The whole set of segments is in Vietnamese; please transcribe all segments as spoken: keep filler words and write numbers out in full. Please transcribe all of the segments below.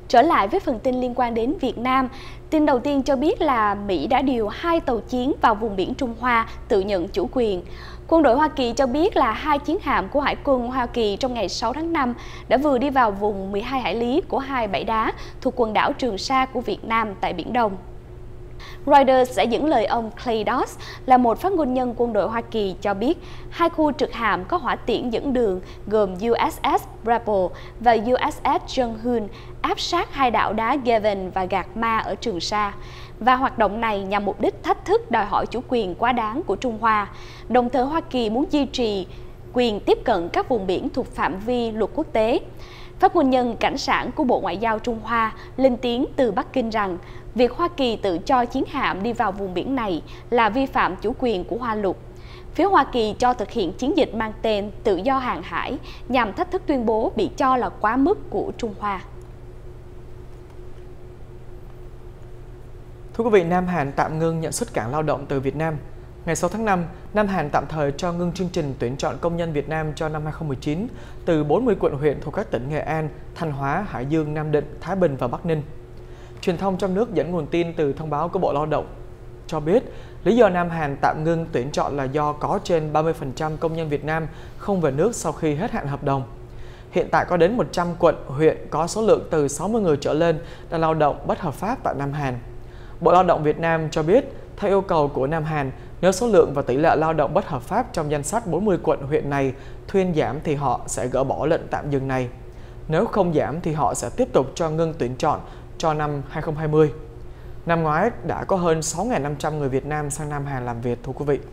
Trở lại với phần tin liên quan đến Việt Nam, tin đầu tiên cho biết là Mỹ đã điều hai tàu chiến vào vùng biển Trung Hoa tự nhận chủ quyền. Quân đội Hoa Kỳ cho biết là hai chiến hạm của Hải quân Hoa Kỳ trong ngày sáu tháng năm đã vừa đi vào vùng mười hai hải lý của hai bãi đá thuộc quần đảo Trường Sa của Việt Nam tại Biển Đông. Reuters đã dẫn lời ông Clay Doss, là một phát ngôn nhân quân đội Hoa Kỳ, cho biết hai khu trực hạm có hỏa tiễn dẫn đường gồm u ét ét Rebel và u ét ét John Huon áp sát hai đảo đá Gavin và Gạc Ma ở Trường Sa. Và hoạt động này nhằm mục đích thách thức đòi hỏi chủ quyền quá đáng của Trung Hoa. Đồng thời Hoa Kỳ muốn duy trì quyền tiếp cận các vùng biển thuộc phạm vi luật quốc tế. Phát ngôn nhân cảnh sản của Bộ Ngoại giao Trung Hoa lên tiếng từ Bắc Kinh rằng việc Hoa Kỳ tự cho chiến hạm đi vào vùng biển này là vi phạm chủ quyền của Hoa Lục. Phía Hoa Kỳ cho thực hiện chiến dịch mang tên Tự do hàng hải nhằm thách thức tuyên bố bị cho là quá mức của Trung Hoa. Thưa quý vị, Nam Hàn tạm ngưng nhận xuất cảng lao động từ Việt Nam. Ngày sáu tháng năm, Nam Hàn tạm thời cho ngưng chương trình tuyển chọn công nhân Việt Nam cho năm hai không một chín từ bốn mươi quận huyện thuộc các tỉnh Nghệ An, Thanh Hóa, Hải Dương, Nam Định, Thái Bình và Bắc Ninh. Truyền thông trong nước dẫn nguồn tin từ thông báo của Bộ Lao động cho biết lý do Nam Hàn tạm ngưng tuyển chọn là do có trên ba mươi phần trăm công nhân Việt Nam không về nước sau khi hết hạn hợp đồng. Hiện tại có đến một trăm quận, huyện có số lượng từ sáu mươi người trở lên đang lao động bất hợp pháp tại Nam Hàn. Bộ Lao động Việt Nam cho biết, theo yêu cầu của Nam Hàn, nếu số lượng và tỷ lệ lao động bất hợp pháp trong danh sách bốn mươi quận huyện này thuyên giảm thì họ sẽ gỡ bỏ lệnh tạm dừng này. Nếu không giảm thì họ sẽ tiếp tục cho ngưng tuyển chọn cho năm hai không hai không. Năm ngoái đã có hơn sáu nghìn năm trăm người Việt Nam sang Nam Hàn làm việc, thưa quý vị.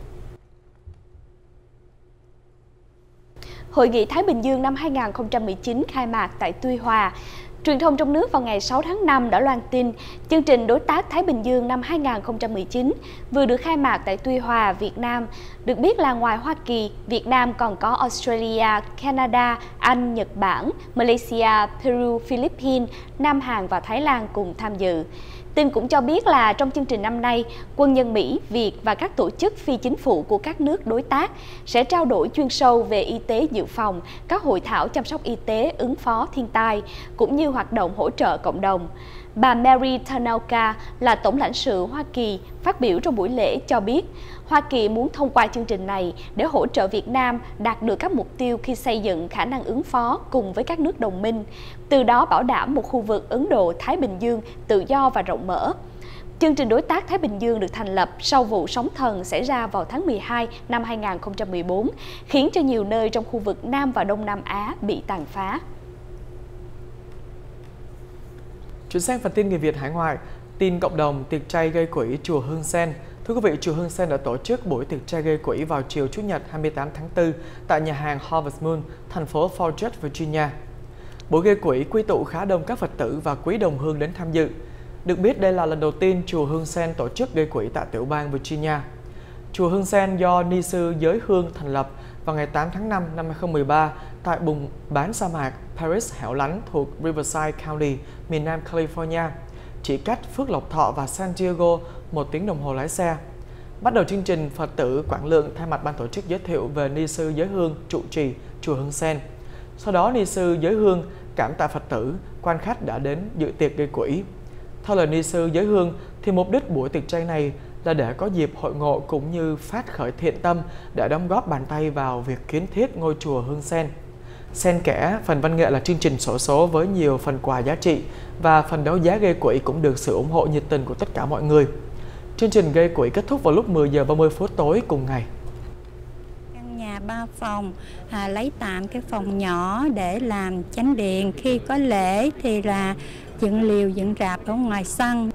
Hội nghị Thái Bình Dương năm hai không một chín khai mạc tại Tuy Hòa. Truyền thông trong nước vào ngày sáu tháng năm đã loan tin chương trình Đối tác Thái Bình Dương năm hai không một chín vừa được khai mạc tại Tuy Hòa, Việt Nam. Được biết là ngoài Hoa Kỳ, Việt Nam còn có Australia, Canada, Anh, Nhật Bản, Malaysia, Peru, Philippines, Nam Hàn và Thái Lan cùng tham dự. Tin cũng cho biết là trong chương trình năm nay, quân nhân Mỹ, Việt và các tổ chức phi chính phủ của các nước đối tác sẽ trao đổi chuyên sâu về y tế dự phòng, các hội thảo chăm sóc y tế ứng phó thiên tai, cũng như hoạt động hỗ trợ cộng đồng. Bà Mary Tanaka là Tổng lãnh sự Hoa Kỳ phát biểu trong buổi lễ cho biết, Hoa Kỳ muốn thông qua chương trình này để hỗ trợ Việt Nam đạt được các mục tiêu khi xây dựng khả năng ứng phó cùng với các nước đồng minh, từ đó bảo đảm một khu vực Ấn Độ-Thái Bình Dương tự do và rộng mở. Chương trình Đối tác Thái Bình Dương được thành lập sau vụ sóng thần xảy ra vào tháng mười hai năm hai không một bốn, khiến cho nhiều nơi trong khu vực Nam và Đông Nam Á bị tàn phá. Chuyển sang phần tin người Việt hải ngoại, tin cộng đồng tiệc chay gây quỹ chùa Hương Sen. Thưa quý vị, chùa Hương Sen đã tổ chức buổi tiệc chay gây quỹ vào chiều Chủ nhật hai mươi tám tháng tư tại nhà hàng Harvest Moon, thành phố Fort Worth, Virginia. Buổi gây quỹ quy tụ khá đông các Phật tử và quý đồng hương đến tham dự. Được biết đây là lần đầu tiên chùa Hương Sen tổ chức gây quỹ tại tiểu bang Virginia. Chùa Hương Sen do ni sư Giới Hương thành lập vào ngày tám tháng năm năm hai không một ba tại vùng bán sa mạc Paris hẻo lánh thuộc Riverside County, miền Nam California, chỉ cách Phước Lộc Thọ và San Diego một tiếng đồng hồ lái xe. Bắt đầu chương trình, Phật tử Quảng Lượng thay mặt ban tổ chức giới thiệu về ni sư Giới Hương trụ trì chùa Hương Sen. Sau đó ni sư Giới Hương cảm tạ Phật tử, quan khách đã đến dự tiệc gây quỹ. Theo lời ni sư Giới Hương thì mục đích buổi tiệc chay này là để có dịp hội ngộ cũng như phát khởi thiện tâm để đóng góp bàn tay vào việc kiến thiết ngôi chùa Hương Sen. Xen kẽ phần văn nghệ là chương trình xổ số với nhiều phần quà giá trị và phần đấu giá gây quỹ cũng được sự ủng hộ nhiệt tình của tất cả mọi người. Chương trình gây quỹ kết thúc vào lúc mười giờ ba mươi phút tối cùng ngày. Căn nhà ba phòng, à, lấy tạm cái phòng nhỏ để làm chánh điện. Khi có lễ thì là dựng liều, dựng rạp ở ngoài sân.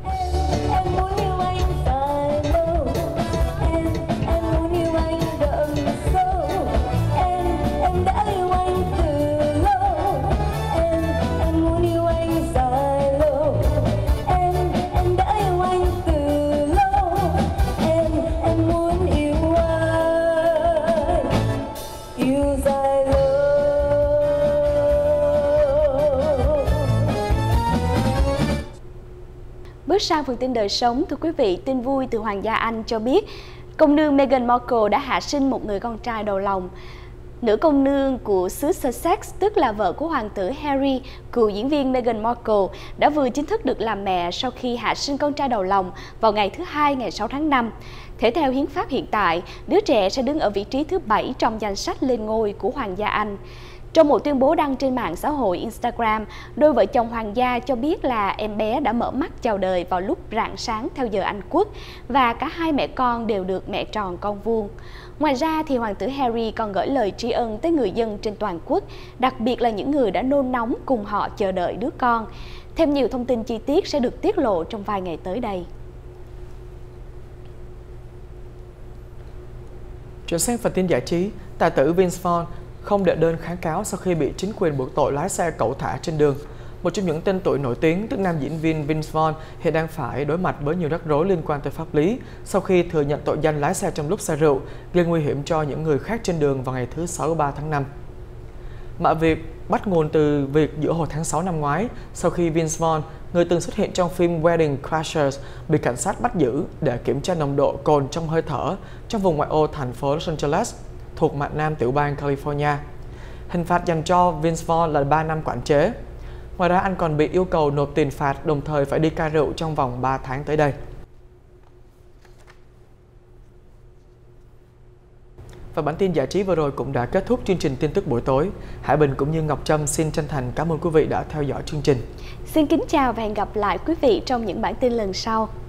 Bước sang phần tin đời sống, thưa quý vị, tin vui từ Hoàng gia Anh cho biết công nương Meghan Markle đã hạ sinh một người con trai đầu lòng. Nữ công nương của xứ Sussex, tức là vợ của hoàng tử Harry, cựu diễn viên Meghan Markle, đã vừa chính thức được làm mẹ sau khi hạ sinh con trai đầu lòng vào ngày thứ Hai, ngày sáu tháng năm. Thể theo hiến pháp hiện tại, đứa trẻ sẽ đứng ở vị trí thứ bảy trong danh sách lên ngôi của Hoàng gia Anh. Trong một tuyên bố đăng trên mạng xã hội Instagram, đôi vợ chồng hoàng gia cho biết là em bé đã mở mắt chào đời vào lúc rạng sáng theo giờ Anh Quốc và cả hai mẹ con đều được mẹ tròn con vuông. Ngoài ra thì hoàng tử Harry còn gửi lời tri ân tới người dân trên toàn quốc, đặc biệt là những người đã nôn nóng cùng họ chờ đợi đứa con. Thêm nhiều thông tin chi tiết sẽ được tiết lộ trong vài ngày tới đây. Chuyển sang phần tin giải trí, tài tử Vince Vaughn không đệ đơn kháng cáo sau khi bị chính quyền buộc tội lái xe cẩu thả trên đường. Một trong những tên tuổi nổi tiếng, tức nam diễn viên Vince Vaughn, hiện đang phải đối mặt với nhiều rắc rối liên quan tới pháp lý sau khi thừa nhận tội danh lái xe trong lúc say rượu, gây nguy hiểm cho những người khác trên đường vào ngày thứ Sáu ba tháng năm. Mọi việc bắt nguồn từ việc giữa hồi tháng sáu năm ngoái, sau khi Vince Vaughn, người từng xuất hiện trong phim Wedding Crashers, bị cảnh sát bắt giữ để kiểm tra nồng độ cồn trong hơi thở trong vùng ngoại ô thành phố Los Angeles, thuộc mặt nam tiểu bang California. Hình phạt dành cho Vince Vaughn là ba năm quản chế. Ngoài ra, anh còn bị yêu cầu nộp tiền phạt, đồng thời phải đi cai rượu trong vòng ba tháng tới đây. Và bản tin giải trí vừa rồi cũng đã kết thúc chương trình tin tức buổi tối. Hải Bình cũng như Ngọc Trâm xin chân thành cảm ơn quý vị đã theo dõi chương trình. Xin kính chào và hẹn gặp lại quý vị trong những bản tin lần sau.